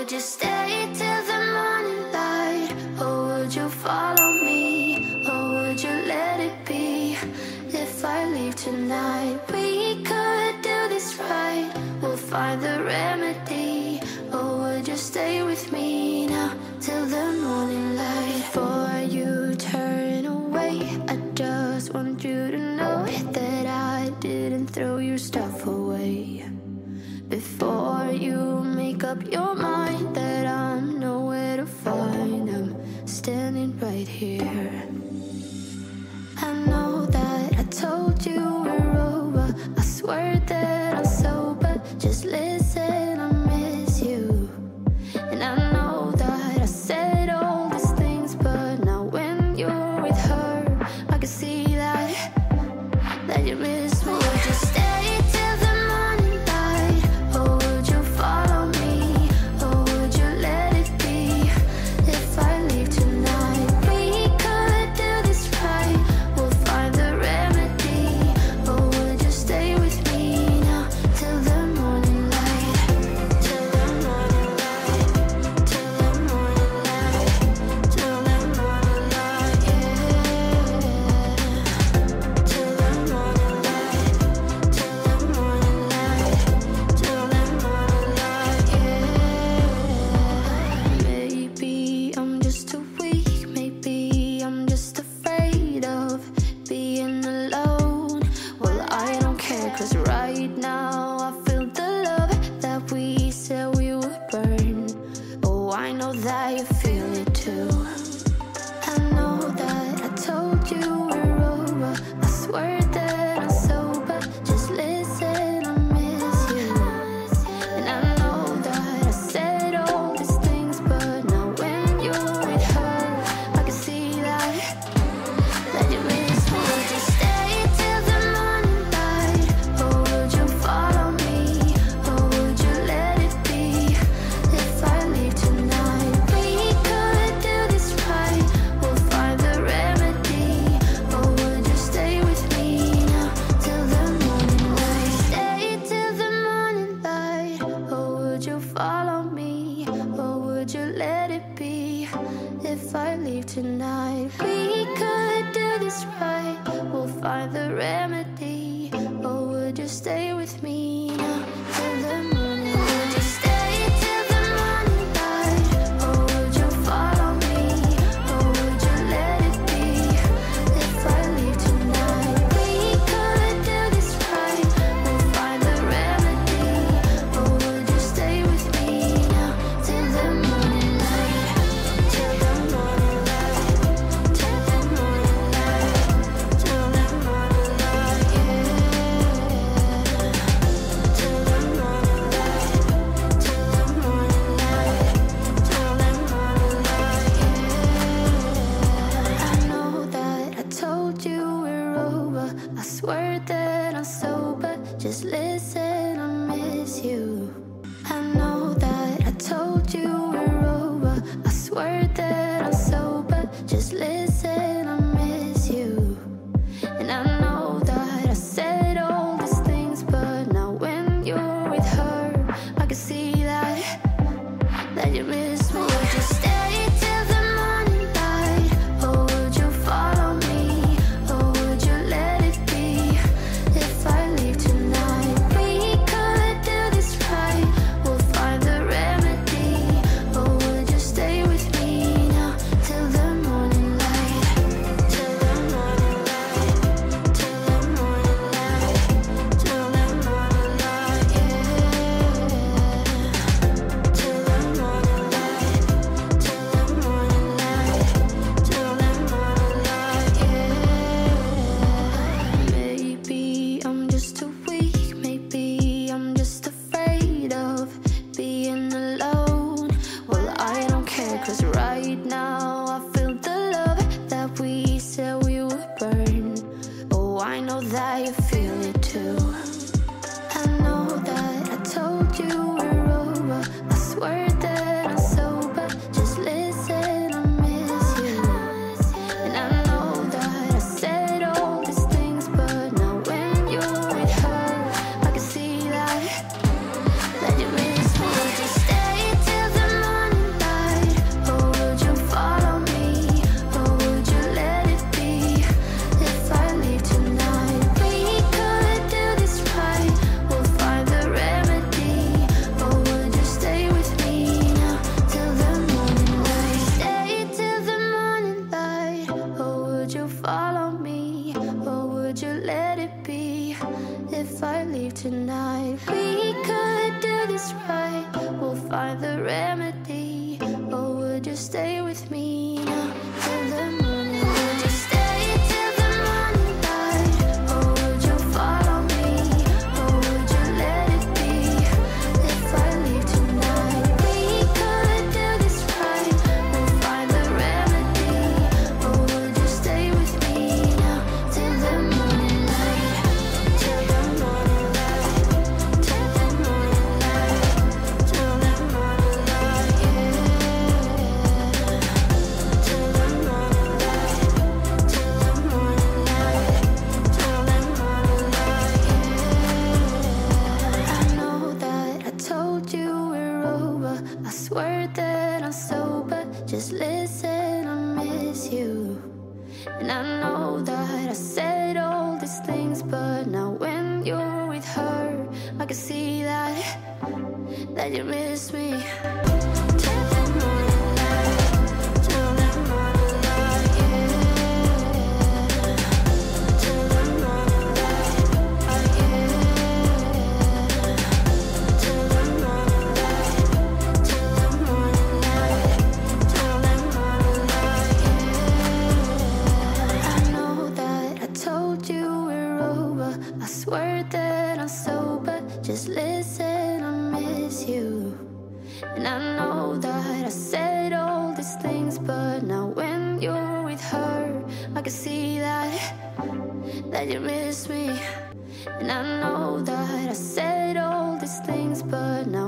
would you stay till the morning light? Or would you follow me? Or would you let it be? If I leave tonight, we could do this right. We'll find the remedy. Or would you stay with me now till the morning light? Before you turn away, I just want you to know that I didn't throw your stuff away. Before you make up your mind that I'm nowhere to find, I'm standing right here. I know that I told you we're over, I swear that I'm sober. Just listen, I miss you. And I know that I said all these things, but now when you're with her, I can see that you miss me. Would you stay till the morning light? Or would you follow me? Or would you let it be? If I leave tonight, we could do this right. We'll find the remedy. Or would you stay with me now till the morning light? Till the morning light. Till the morning light. Till the morning light, yeah. Till the morning light. Till the morning light. Till the morning light, yeah. Maybe I'm just too weak. Maybe I'm just afraid of being alone. Well, I don't care, 'cause right now I feel the love that we said we would burn. Oh, I know that you feel it too. I know that I told you we're over, I swear that I'm sober. Just listen, I miss you. And I know that I said all these things, but now when you're with her, I can see that you miss me. Would you stay till the morning light? Or would you follow me? Or would you let it be? If I leave tonight, we could do this right. We'll find the remedy. Or would you stay with me now till the morning light? Stay till the morning light. Or would you follow me? Or would you let it be? If I leave tonight, we could do this right. We'll find the remedy. Or would you stay with me now till the morning light? Would you stay till the morning light? Or would you follow me? Or would you let it be? If I leave tonight, we could do this right. We'll find the remedy. Or would you stay with me now till the morning light? Till the morning light. Till the morning light. Till the morning light, yeah. Till the morning light. Till the morning light. Till the morning light, yeah. I know that I told you we're over, I swear that I'm sober. Just listen, I miss you. I know that I told you we're over, I swear that I'm sober. Just listen, I miss you. And I know that I said all these things, but now when you're with her, I can see that you miss me. Would you stay till the morning light? Or would you follow me? Or would you let it be? If I leave tonight, we could do this right. We'll find the remedy. Or would you stay with me now till the morning light? Till the morning light. Till the morning light. Till the morning light, yeah. Till the morning light. Till the morning light. Till the morning light, yeah. Maybe I'm just too weak. Maybe I'm just afraid of being alone. Well, I don't care, 'cause right now I feel the love that we said we would burn. Oh, I know that you feel it too. I know that I told you we're over, I swear that I'm sober. Just listen, I miss you. And I know that I said all these things, but now when you're with her, I can see that you miss me. Would you stay till the morning find the remedy? Or would you stay with me now till the morning? Would you stay till the morning light? Or would you follow me? Or would you let it be if I leave tonight? We could do this right, we'll find the remedy. Or would you stay with me now till the morning light? Till the morning light, till the morning light, till the morning light, yeah. Till the morning light, till the morning light, till the morning light, yeah. I know that I told you we're over. I swear that I'm sober. Just listen, I miss you. And I know that I said all these things, but now when you're with her, I can see that you miss me. Till the morning light, till the morning light, yeah. Till the morning light, yeah. Till the morning light, till the morning light, till the morning light, yeah. I know that I told you we're over. I swear that I'm sober. Just listen, I miss you. And I know that I said all these things, but now when you're with her, I can see that you miss me. And I know that I said all these things, but now